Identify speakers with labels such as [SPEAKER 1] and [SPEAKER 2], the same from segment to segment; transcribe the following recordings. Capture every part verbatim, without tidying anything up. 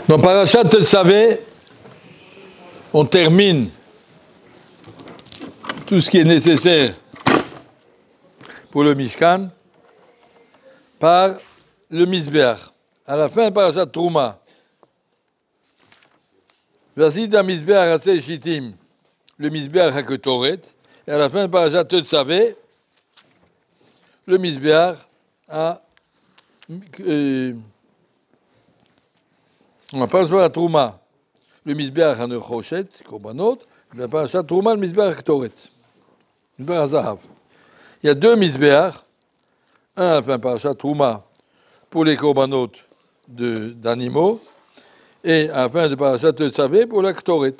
[SPEAKER 1] Dans Parashat Tetzavé, on termine tout ce qui est nécessaire pour le Mishkan par le Mizbeach. À la fin de Parashat Trouma, Vasid Mizbeach Hatzei Shittim, le Mizbeach HaKetoret, et à la fin de Parashat Tetzavé, le Mizbeach à euh, on va pas à Trouma, le Mizbeach à Nechoshet, Korbanot, et la Parashat Trouma, le Mizbeach HaKetoret, le Mizbeach HaZahav. Il y a deux Mizbeach, un à la fin de Parashat Trouma pour les Korbanot d'animaux, et à la fin de Parashat Tetzavé pour la Ketoret.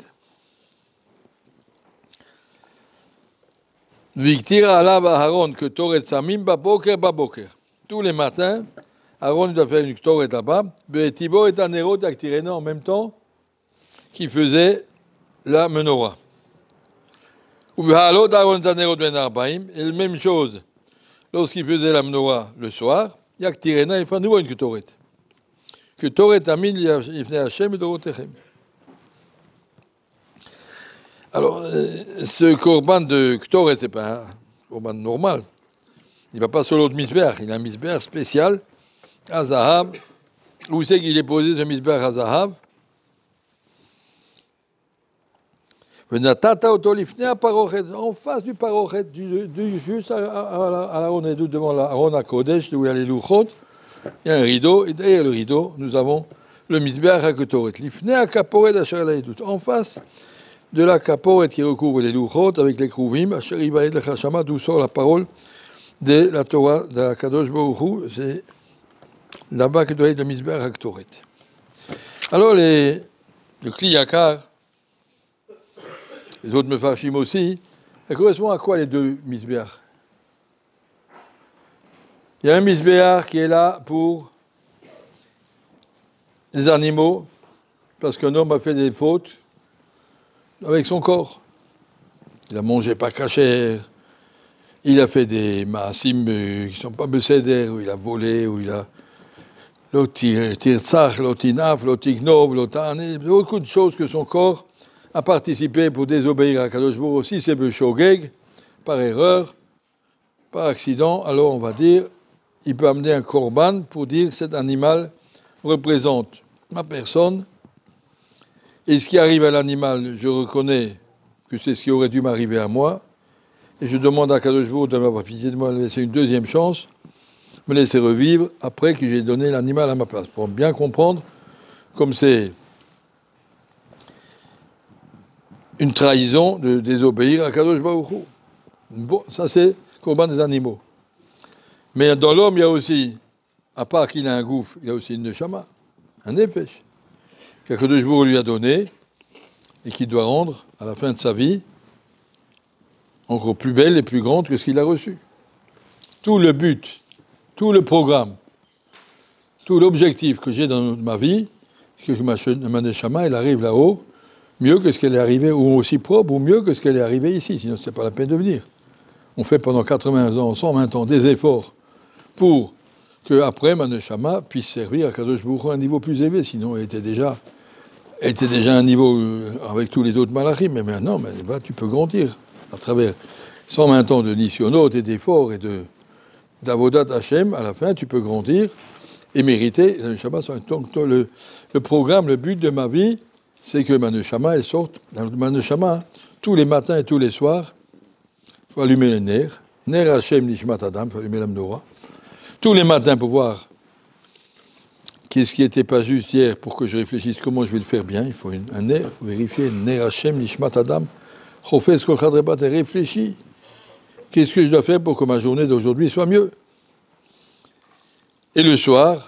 [SPEAKER 1] Viktir alav Aharon Ketoret Samim baboker baboker. Tous les matins, Aaron doit faire une Ketoret là-bas, Be'etibo et Anerot Aktirena en même temps qui faisait la menorah. Ou Be'halot Aaron Anerot Ben Arbaim, et la même chose lorsqu'il faisait la menorah le soir, Yaktirena il fait à nouveau une Ketoret. Ketoret Amin Yifnei Hashem et Dorotechem. Alors, ce korban de Ketoret, ce n'est pas un korban normal. Il ne va pas sur l'autre Mizbeach. Il a un Mizbeach spécial, à Zahav. Où c'est qu'il est posé ce Mizbeach à Zahav? En face du Parochet, du, du, juste à, à, à l'Aaron Edout, devant l'Aaron HaKodesh, où il y a les Luchot, il y a un rideau, et derrière le rideau, nous avons le Mizbeach à Ketoret. L'Ifnei HaKaporet Asher Edout. En face de la Kaporet qui recouvre les Luchot avec les Kruvim, Asher Ibaed Lechashama, d'où sort la parole de la Torah de la Kadosh Baruch Hu, c'est là-bas que doit être le Mizbeach HaKetoret. Alors, les, le Kli Yakar, les autres Mefarshim aussi, ça correspond à quoi les deux Mizbeach? Il y a un Mizbeach qui est là pour les animaux, parce qu'un homme a fait des fautes avec son corps. Il a mangé pas kasher, il a fait des maasim qui ne sont pas besséder, où il a volé, où il a l'otirtzach, l'otinaf, l'otignov, l'otane, beaucoup de choses que son corps a participé pour désobéir à Kadosh Baruch Hu. Aussi c'est beshogeg, par erreur, par accident, alors on va dire, il peut amener un korban pour dire que cet animal représente ma personne. Et ce qui arrive à l'animal, je reconnais que c'est ce qui aurait dû m'arriver à moi. Et je demande à Kadosh Baruch Hu de m'avoir pitié de moi, de me laisser une deuxième chance, me laisser revivre après que j'ai donné l'animal à ma place. Pour bien comprendre, comme c'est une trahison de désobéir à Kadosh Baruch Hu. Bon, ça c'est le korban des animaux. Mais dans l'homme, il y a aussi, à part qu'il a un gouffre, il y a aussi une neshama, un nefesh, que Kadosh Baruch Hu lui a donné et qu'il doit rendre à la fin de sa vie encore plus belle et plus grande que ce qu'il a reçu. Tout le but, tout le programme, tout l'objectif que j'ai dans ma vie, c'est que ma, ma neshama, elle arrive là-haut, mieux que ce qu'elle est arrivée, ou aussi propre, ou mieux que ce qu'elle est arrivée ici, sinon ce n'est pas la peine de venir. On fait pendant quatre-vingts ans, cent vingt ans, des efforts pour qu'après, ma neshama puisse servir à Kadosh Baruch Hu à un niveau plus élevé, sinon elle était déjà, elle était déjà à un niveau avec tous les autres malachim, mais maintenant, ben, ben, tu peux grandir à travers cent vingt ans de nisyonot et d'efforts et de d'avodat Hashem, à la fin, tu peux grandir et mériter la neshama. Donc, le, le programme, le but de ma vie, c'est que ma neshama, elle sorte. Ma neshama, tous les matins et tous les soirs, il faut allumer les nerfs. Ner Hashem Nishmat Adam, il faut allumer la menorah. Tous les matins pour voir qu'est-ce qui n'était pas juste hier pour que je réfléchisse comment je vais le faire bien. Il faut une, un nerf, il faut vérifier. Ner Hashem Nishmat Adam. Chofes Kol Chadrebat, et réfléchis. Qu'est-ce que je dois faire pour que ma journée d'aujourd'hui soit mieux? Et le soir,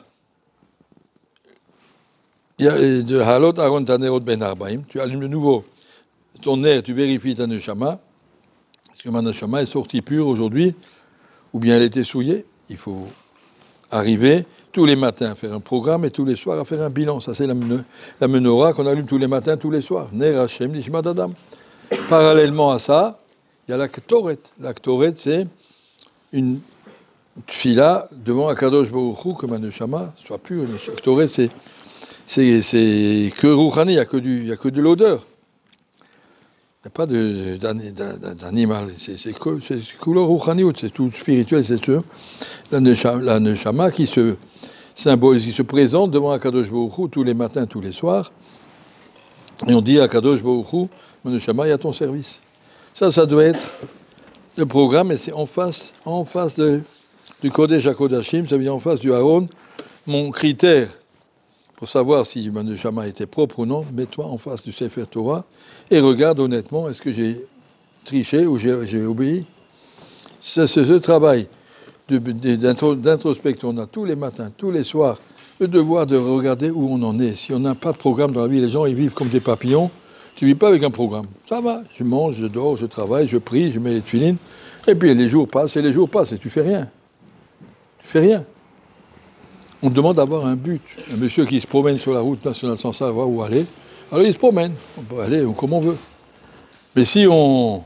[SPEAKER 1] il y a de Halot Aaron Tanerot Ben Arbaim, tu allumes de nouveau ton nerf, tu vérifies ta neshama. Est-ce que ma neshama est sortie pure aujourd'hui, ou bien elle était souillée? Il faut arriver tous les matins à faire un programme et tous les soirs à faire un bilan. Ça, c'est la, la menorah qu'on allume tous les matins, tous les soirs. Ner Hashem Nishmat Adam. Parallèlement à ça, il y a la Ketoret. La Ketoret, c'est une tfila devant Akadosh Baruch Hu, que ma neshama soit pure. La Ketoret, c'est c'est, c'est que rouhani, il n'y a que du, il y a que de l'odeur. Il n'y a pas de, d'animal. C'est, c'est que c'est couleur rouhani, c'est tout spirituel, c'est sûr. La neshama, la neshama qui se symbolise, qui se présente devant Akadosh Baruch Hu tous les matins, tous les soirs. Et on dit à Akadosh Baruch Hu, mon neshama, il y a ton service. Ça, ça doit être le programme, et c'est en face, en face de, du Kodesh HaKodashim, ça veut dire en face du Aaron. Mon critère pour savoir si mon neshama était propre ou non, mets-toi en face du Sefer Torah et regarde honnêtement, est-ce que j'ai triché ou j'ai, j'ai obéi. C'est ce, ce travail de, de, d'intro, d'introspection. On a tous les matins, tous les soirs, le devoir de regarder où on en est. Si on n'a pas de programme dans la vie, les gens ils vivent comme des papillons. Tu ne vis pas avec un programme. Ça va, je mange, je dors, je travaille, je prie, je mets les tefilines. Et puis les jours passent et les jours passent et tu fais rien. Tu fais rien. On te demande d'avoir un but. Un monsieur qui se promène sur la route nationale sans savoir où aller, alors il se promène. On peut aller comme on veut. Mais si on,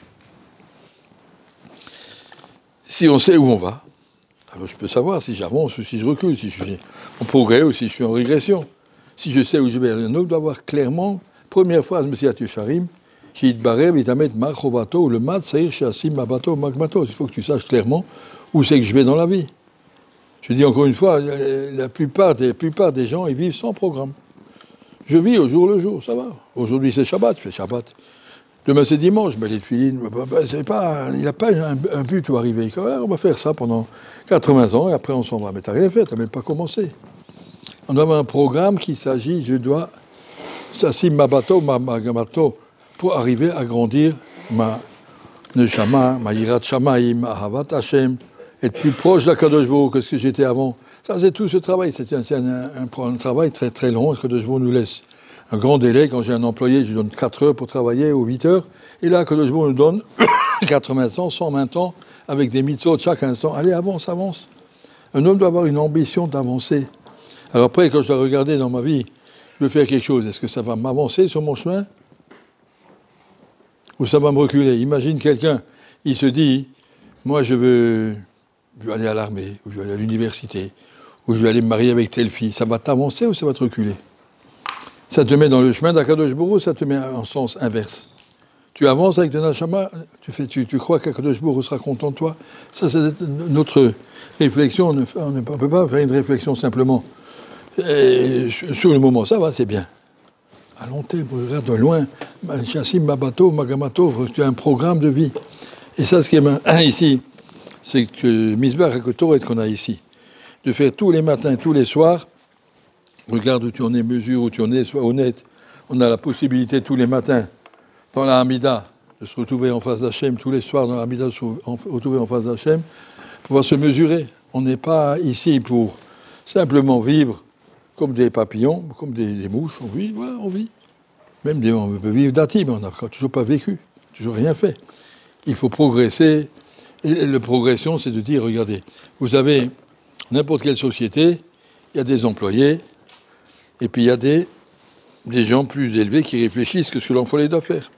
[SPEAKER 1] si on sait où on va, alors je peux savoir si j'avance ou si je recule, si je suis en progrès ou si je suis en régression. Si je sais où je vais, un homme doit avoir clairement, première phrase, Monsieur Sharim, il faut que tu saches clairement où c'est que je vais dans la vie. Je dis encore une fois, la plupart des, la plupart des gens, ils vivent sans programme. Je vis au jour le jour, ça va. Aujourd'hui c'est Shabbat, je fais Shabbat. Demain c'est dimanche, je mets les tefilines. C'est pas, il n'a pas un, un but où arriver. On va faire ça pendant quatre-vingts ans et après on s'en va. Mais tu n'as rien fait, tu n'as même pas commencé. On doit avoir un programme qui s'agit, je dois, Sassim Mabato, Magamato, pour arriver à grandir ma Neshama, ma Yirat Shamayim, ma Ahavat Hashem, être plus proche d'Akadosh Baruch que ce que j'étais avant. Ça, c'est tout ce travail. C'est un, c'est un, un, un travail très très long. Akadosh Baruch nous laisse un grand délai. Quand j'ai un employé, je lui donne quatre heures pour travailler ou huit heures. Et là, Akadosh Baruch nous donne quatre-vingts ans, cent vingt ans, avec des mitzvot chaque instant. Allez, avance, avance. Un homme doit avoir une ambition d'avancer. Alors après, quand je dois regarder dans ma vie, je veux faire quelque chose. Est-ce que ça va m'avancer sur mon chemin ou ça va me reculer? Imagine quelqu'un, il se dit, moi je veux, je veux aller à l'armée, ou je veux aller à l'université, ou je veux aller me marier avec telle fille. Ça va t'avancer ou ça va te reculer? Ça te met dans le chemin d'Akadosh Baruch Hu, ça te met en sens inverse. Tu avances avec ton neshama, tu, fais, tu, tu crois qu'Akadosh Baruch Hu sera content de toi. Ça, c'est notre réflexion. On ne peut pas faire une réflexion simplement. Et sur le moment, ça va, c'est bien. À long terme, regarde de loin, Chassim, Mabato, Magamato, tu as un programme de vie. Et ça, ce qui est bien ici, c'est que Misbah HaKotoret qu'on a ici, de faire tous les matins, tous les soirs, regarde où tu en es, mesure où tu en es, sois honnête. On a la possibilité tous les matins, dans la Hamida, de se retrouver en face d'Hachem, tous les soirs dans la Hamida, de se retrouver en face d'Hachem, pouvoir se mesurer. On n'est pas ici pour simplement vivre comme des papillons, comme des, des mouches, on vit, voilà, on vit. Même des, on peut vivre d'ati, mais on n'a toujours pas vécu, toujours rien fait. Il faut progresser. Et la progression, c'est de dire, regardez, vous avez n'importe quelle société, il y a des employés, et puis il y a des, des gens plus élevés qui réfléchissent que ce que l'employé doit faire.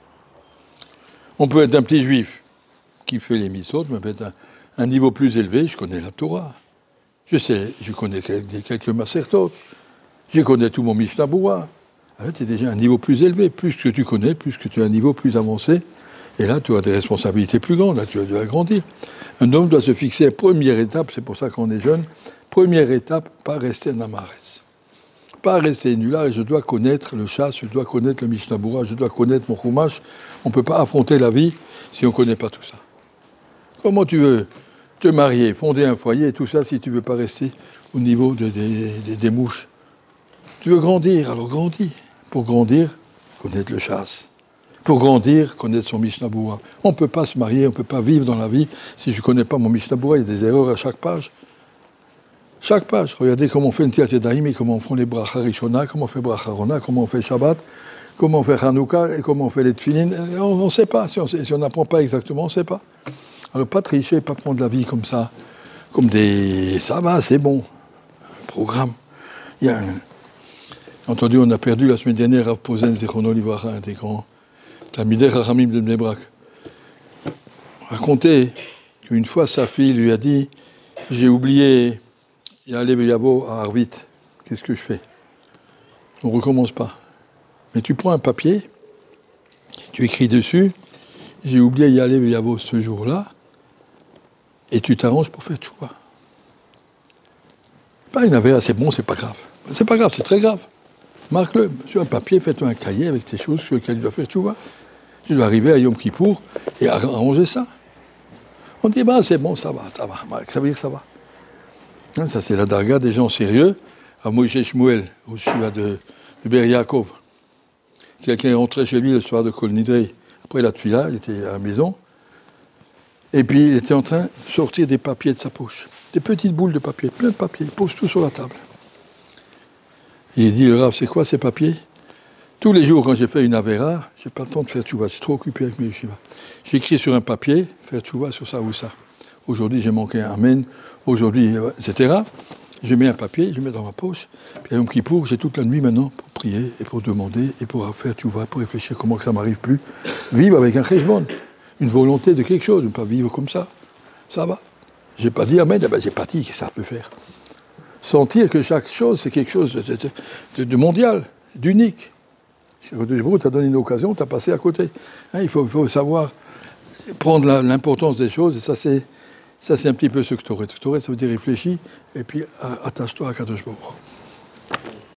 [SPEAKER 1] On peut être un petit juif qui fait les mitzvot, mais peut être un, un niveau plus élevé, je connais la Torah. Je sais, je connais quelques, quelques masertot. Je connais tout mon Mishnah Berurah. Tu es déjà à un niveau plus élevé. Plus que tu connais, plus que tu as un niveau plus avancé. Et là, tu as des responsabilités plus grandes. Là, tu as dû agrandir. Un homme doit se fixer, première étape, c'est pour ça qu'on est jeune, première étape, pas rester namarès. Pas rester nul là. Je dois connaître le chasse, je dois connaître le Mishnah Berurah, je dois connaître mon chumash. On ne peut pas affronter la vie si on ne connaît pas tout ça. Comment tu veux te marier, fonder un foyer et tout ça si tu ne veux pas rester au niveau de, de, de, des mouches? Tu veux grandir, alors grandis. Pour grandir, connaître le chasse. Pour grandir, connaître son Mishnah Berurah. On ne peut pas se marier, on ne peut pas vivre dans la vie si je ne connais pas mon Mishnah Berurah. Il y a des erreurs à chaque page. Chaque page. Regardez comment on fait une Tiyat Yadayim et comment on fait les Bracha Rishona, comment on fait Bracha Rona, comment on fait Shabbat, comment on fait Hanouka et comment on fait les Tfilin. On ne sait pas. Si on n'apprend pas exactement, on ne sait pas. Alors pas tricher, pas prendre la vie comme ça, comme des... Ça va, c'est bon. Un programme. Il y a un... Entendu, on a perdu la semaine dernière Rav Posen Zichrono Livracha, un des grands Talmidei Chachamim de Bnei Brak. Racontait qu'une fois sa fille lui a dit « J'ai oublié Yaleh Beyavo à Arvit, qu'est-ce que je fais ?» On ne recommence pas. Mais tu prends un papier, tu écris dessus, j'ai oublié d'y aller Yavo ce jour-là, et tu t'arranges pour faire tchouva. Pas une affaire, c'est bon, c'est pas grave. C'est pas grave, c'est très grave. Marque-le sur un papier, fais-toi un cahier avec tes choses sur lesquelles tu dois faire tchouva. Tu dois arriver à Yom Kippour et arranger ça. On dit, bah c'est bon, ça va, ça va. Ça veut dire ça va. Hein, ça, c'est la darga des gens sérieux. À Moïse Shmuel, au Shiva de, de Ber Yaakov. Quelqu'un est rentré chez lui le soir de Kol Nidrei. Après la tuila, il était à la maison. Et puis, il était en train de sortir des papiers de sa poche. Des petites boules de papier, plein de papiers. Il pose tout sur la table. Et il dit, le Rav, c'est quoi ces papiers? Tous les jours, quand j'ai fait une avéra, je n'ai pas le temps de faire tchouva. Je suis trop occupé avec mes yeshivas. J'écris sur un papier, faire tchouva sur ça ou ça. Aujourd'hui, j'ai manqué un amen. Aujourd'hui, et cetera. Je mets un papier, je le mets dans ma poche. Puis à Yom Kippour, j'ai toute la nuit maintenant pour prier et pour demander et pour faire tchouva, pour réfléchir comment que ça ne m'arrive plus. Vivre avec un cheshbon, une volonté de quelque chose, ne pas vivre comme ça. Ça va. Je n'ai pas dit amen, eh ben, je n'ai pas dit que ça peut faire. Sentir que chaque chose, c'est quelque chose de, de, de, de mondial, d'unique. Tu as donné une occasion, tu as passé à côté. Hein, il, faut, il faut savoir prendre la, l'importance des choses, et ça c'est, ça, c'est un petit peu ce que tu aurais. Tu aurais, ça veut dire réfléchis, et puis attache-toi à Kadosh Baruch Hu.